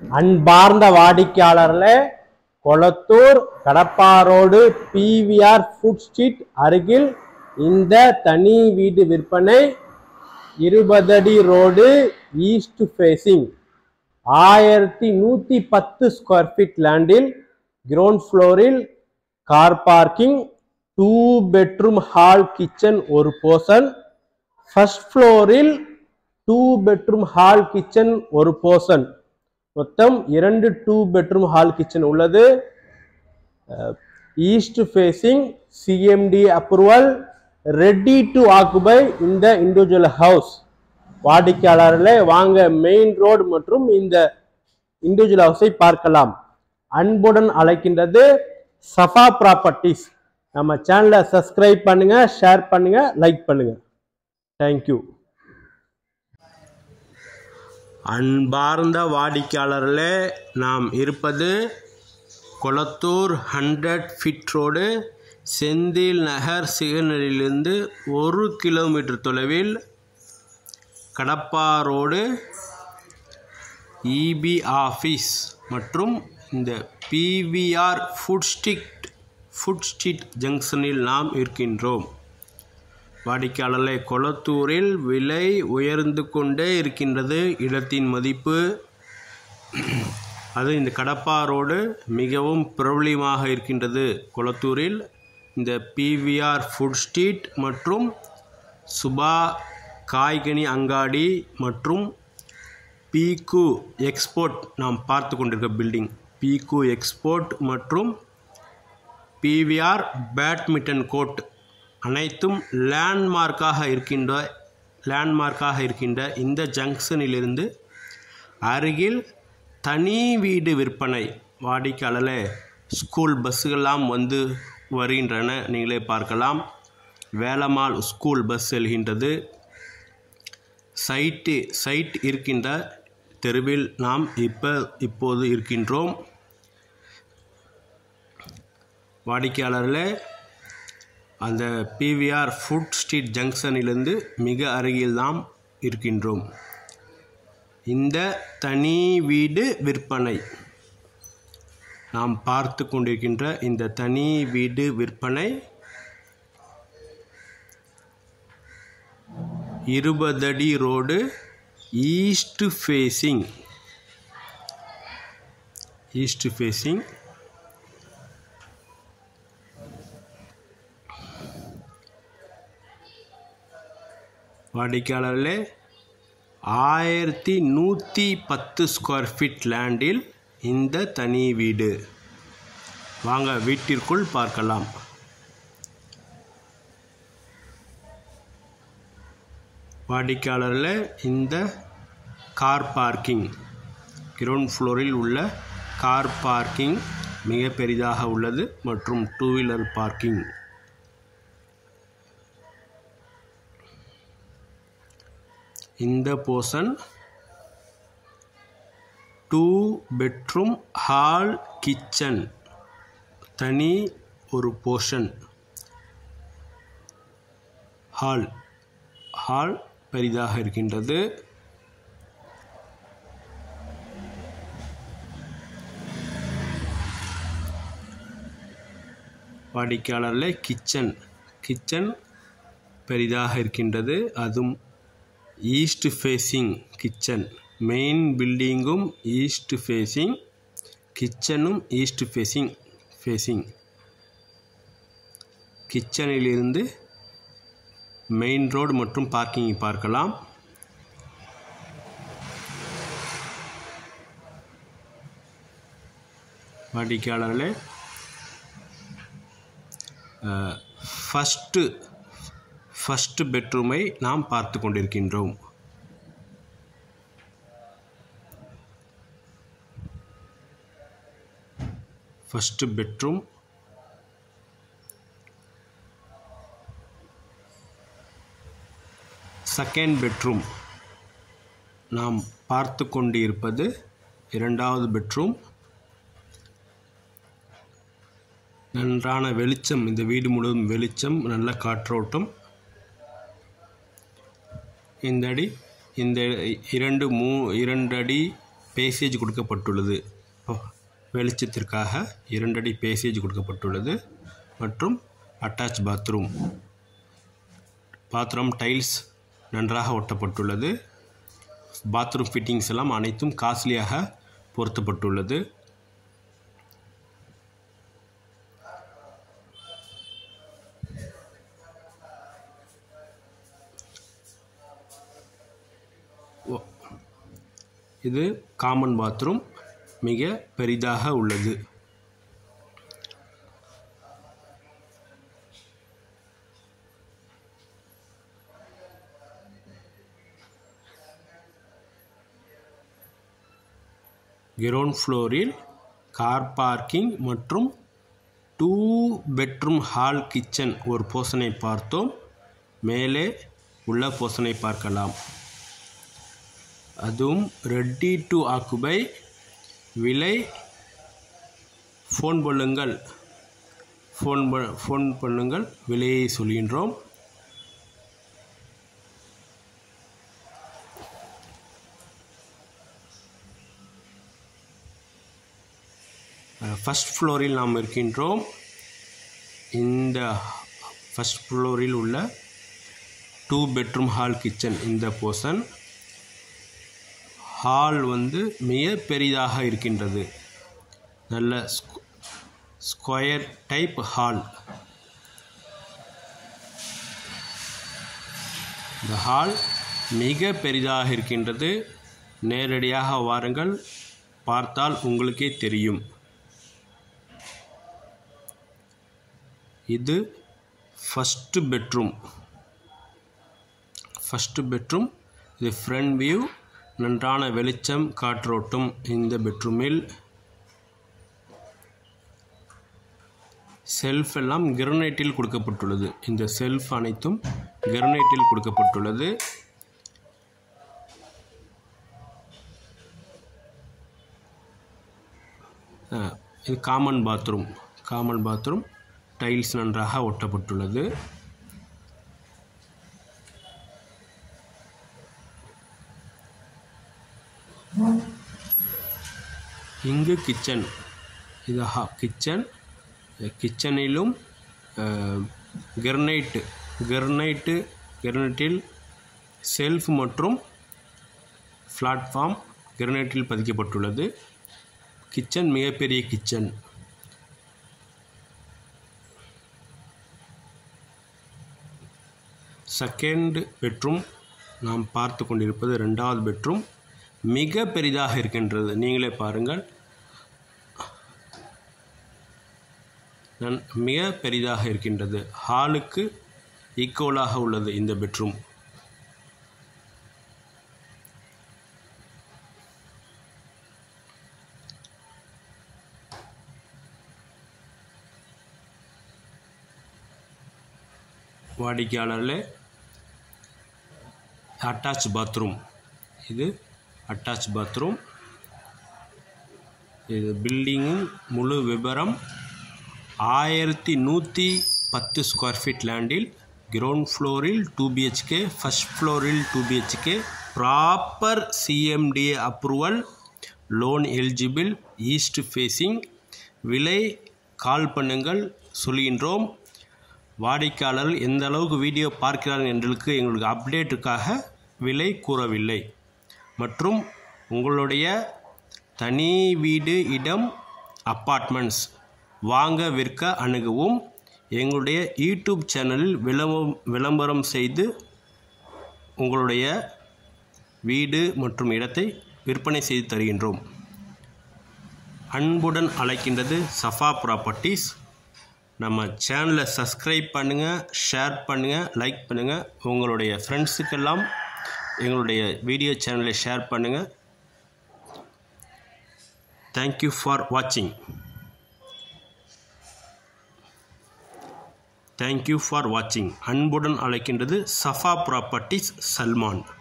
அன்பார்ந்த வாடிக்கையாளர்களே, Kolathur Kadapa road PVR food street அருகில் இந்த தனி வீடு விற்பனை. 20 அடி road, east facing, 1110 square feet லேண்டில் கிரவுண்ட் ஃப்ளோரில் car parking, 2 bedroom hall kitchen ஒரு போர்ஷன், ஃபர்ஸ்ட் ஃப்ளோரில் 2 பெட்ரூம் ஹால் கிச்சன் ஒரு போர்ஷன், மொத்தம் 2 2 பெட்ரூம் ஹால் கிச்சன் உள்ளது. East facing, CMD approval, ready to occupy இந்த இண்டிவிஜுவல் ஹவுஸ். வாடிக்கையாளர்களே, வாங்க மெயின் ரோடு மற்றும் இந்த இண்டிவிஜுவல் ஹவுஸை பார்க்கலாம். அன்புடன் அழைக்கின்றது சஃபா ப்ராப்பர்ட்டிஸ். நம்ம சேனலை சப்ஸ்கிரைப் பண்ணுங்க, ஷேர் பண்ணுங்க, லைக் பண்ணுங்க. தேங்க்யூ. அன்பார்ந்த வாடிக்கையாளர்களே, நாம் இருப்பது கொளத்தூர் 100 ஃபீட் ரோடு, செந்தில் நகர் சிக்னலிலிருந்து 1 கிலோமீட்டர் தொலைவில், கடப்பா ரோடு, EB ஆஃபீஸ் மற்றும் இந்த PVR ஃபுட் ஸ்ட்ரீட் ஜங்ஷனில் நாம் இருக்கின்றோம். வாடிக்கையாளர்களே, கொளத்தூரில் விலை உயர்ந்து கொண்டே இருக்கின்றது இடத்தின் மதிப்பு. அது இந்த கடப்பா ரோடு மிகவும் பிரபலியமாக இருக்கின்றது கொளத்தூரில். இந்த PVR ஃபுட் ஸ்ட்ரீட் மற்றும் சுபா காய்கனி அங்காடி மற்றும் பீக்கு எக்ஸ்போர்ட் நாம் பார்த்து கொண்டிருக்க பில்டிங், பீக்கு எக்ஸ்போர்ட் மற்றும் PVR பேட்மிண்டன் கோர்ட் அனைத்தும் லேண்ட்மார்க்காக இருக்கின்ற இந்த ஜங்ஷனிலிருந்து அருகில் தனி வீடு விற்பனை. வாடிக்கையாளர்களே, ஸ்கூல் பஸ்ஸுகள்லாம் வந்து வருகின்றன, நீங்களே பார்க்கலாம். வேலம்மாள் ஸ்கூல் பஸ் செல்கின்றது. சைட் இருக்கின்ற தெருவில் நாம் இப்போது இருக்கின்றோம். வாடிக்கையாளர்களே, அந்த PVR ஃபுட் ஸ்ட்ரீட் ஜங்ஷனிலிருந்து மிக அருகில் நாம் இருக்கின்றோம். இந்த தனி வீடு விற்பனை நாம் பார்த்து கொண்டிருக்கின்ற இந்த தனி வீடு விற்பனை 20 அடி ரோடு, ஈஸ்ட் ஃபேசிங். வாடிக்கையாளர்களே, 1110 ஸ்கொயர் ஃபீட் லேண்டில் இந்த தனி வீடு. வாங்க வீட்டிற்குள் பார்க்கலாம். வாடிக்கையாளர்களே, இந்த கார் பார்க்கிங், கிரவுண்ட் ஃப்ளோரில் உள்ள கார் பார்க்கிங் மிக பெரிதாக உள்ளது மற்றும் 2 வீலர் பார்க்கிங். இந்த போர்ஷன் 2 பெட்ரூம் ஹால் கிச்சன், தனி ஒரு போர்ஷன். ஹால் பெரிதாக இருக்கின்றது. வாடிக்கையாளர்களே, கிச்சன் பெரிதாக இருக்கின்றது. அதுவும் ஈஸ்ட் ஃபேசிங் கிச்சன். மெயின் பில்டிங்கும் ஈஸ்ட் ஃபேசிங், கிச்சனும் ஈஸ்ட் ஃபேசிங். கிச்சனிலிருந்து மெயின் ரோடு மற்றும் பார்க்கிங்கை பார்க்கலாம். வாடிக்கையாளர்களே, ஃபர்ஸ்ட் பெட்ரூமை நாம் பார்த்து கொண்டிருக்கின்றோம். ஃபர்ஸ்ட் பெட்ரூம், செகண்ட் பெட்ரூம் நாம் பார்த்து கொண்டு இருப்பது 2வது பெட்ரூம். நன்றான வெளிச்சம், இந்த வீடு முழுவதும் வெளிச்சம், நல்ல காற்றோட்டம். இந்த 2 அடி பேசேஜ் கொடுக்கப்பட்டுள்ளது. வெளிச்சத்திற்காக 2 அடி பேசேஜ் கொடுக்கப்பட்டுள்ளது. மற்றும் அட்டாச் பாத்ரூம். பாத்ரூம் டைல்ஸ் நன்றாக ஒட்டப்பட்டுள்ளது. பாத்ரூம் ஃபிட்டிங்ஸ் எல்லாம் அனைத்தும் காஸ்ட்லியாக பொருத்தப்பட்டுள்ளது. இது காமன் பாத்ரூம், மிக பெரிதாக உள்ளது. கிரவுண்ட் ஃப்ளோரில் கார் பார்க்கிங் மற்றும் 2 பெட்ரூம் ஹால் கிச்சன் ஒரு போர்ஷனை பார்த்தோம். மேலே உள்ள போர்ஷனை பார்க்கலாம். அதுவும் ரெடி டு ஆக்குபை. விலை ஃபோன் பண்ணுங்கள், விலையை சொல்கின்றோம். ஃபர்ஸ்ட் ஃப்ளோரில் நாம் இருக்கின்றோம். இந்த ஃபர்ஸ்ட் ஃப்ளோரில் உள்ள 2 பெட்ரூம் ஹால் கிச்சன் இந்த போர்ஷன். ஹால் மிக பெரிதாக இருக்கின்றது. நல்ல ஸ்கொயர் டைப் ஹால். இந்த ஹால் மிக பெரிதாக இருக்கின்றது. நேரடியாக வாருங்கள், பார்த்தால் உங்களுக்கே தெரியும். இது ஃபர்ஸ்ட் பெட்ரூம். இது ஃப்ரண்ட் வியூ. நன்றான வெளிச்சம், காற்றோட்டம் இந்த பெட்ரூமில். செல்ஃப் எல்லாம் கிரானைட்டில் கொடுக்கப்பட்டுள்ளது. இந்த செல்ஃப் அனைத்தும் கிரானைட்டில் கொடுக்கப்பட்டுள்ளது. இது காமன் பாத்ரூம். டைல்ஸ் நன்றாக ஒட்டப்பட்டுள்ளது. இங்கு கிச்சன். இது கிச்சனிலும் கிரானைட்டில் செல்ஃப் மற்றும் பிளாட்ஃபார்ம் கிரானைட்டில் பதிக்கப்பட்டுள்ளது. கிச்சன் மிகப்பெரிய கிச்சன். செகண்ட் பெட்ரூம் நாம் பார்த்து கொண்டிருப்பது 2வது பெட்ரூம். மிக பெரிதாக இருக்கின்றது. நீங்களே பாருங்கள், மிக பெரிதாக இருக்கின்றது. ஹாலுக்கு ஈக்குவலாக உள்ளது இந்த பெட்ரூம். வாடிக்கையாளர்களே, அட்டாச் பாத்ரூம். இது அட்டாச் பாத்ரூம். இது பில்டிங்கின் முழு விபரம் 1110 ஸ்கொயர் ஃபீட் லேண்டில் கிரவுண்ட் ஃப்ளோரில் 2 BHK, ஃபர்ஸ்ட் ஃப்ளோரில் 2 BHK, proper CMDA approval, loan eligible, east facing. விலை கால் பண்ணுங்கள், சொல்கின்றோம். வாடிக்கையாளர்கள் எந்த அளவுக்கு வீடியோ பார்க்கிறார்கள் என்றுக்கு எங்களுக்கு அப்டேட்டுக்காக விலை கூறவில்லை. மற்றும் உங்களுடைய தனி வீடு, இடம், அப்பார்ட்மெண்ட்ஸ் வாங்க விற்க அணுகவும். எங்களுடைய யூடியூப் சேனலில் விளம்பரம் செய்து உங்களுடைய வீடு மற்றும் இடத்தை விற்பனை செய்து தருகின்றோம். அன்புடன் அழைக்கின்றது சஃபா ப்ராப்பர்ட்டிஸ். நம்ம சேனலை சப்ஸ்கிரைப் பண்ணுங்கள், ஷேர் பண்ணுங்கள், லைக் பண்ணுங்கள். உங்களுடைய ஃப்ரெண்ட்ஸுக்கெல்லாம் எங்களுடைய வீடியோ சேனலை ஷேர் பண்ணுங்கள். தேங்க்யூ ஃபார் வாட்சிங். அன்புடன் அழைக்கின்றது சஃபா ப்ராப்பர்ட்டிஸ், சல்மான்.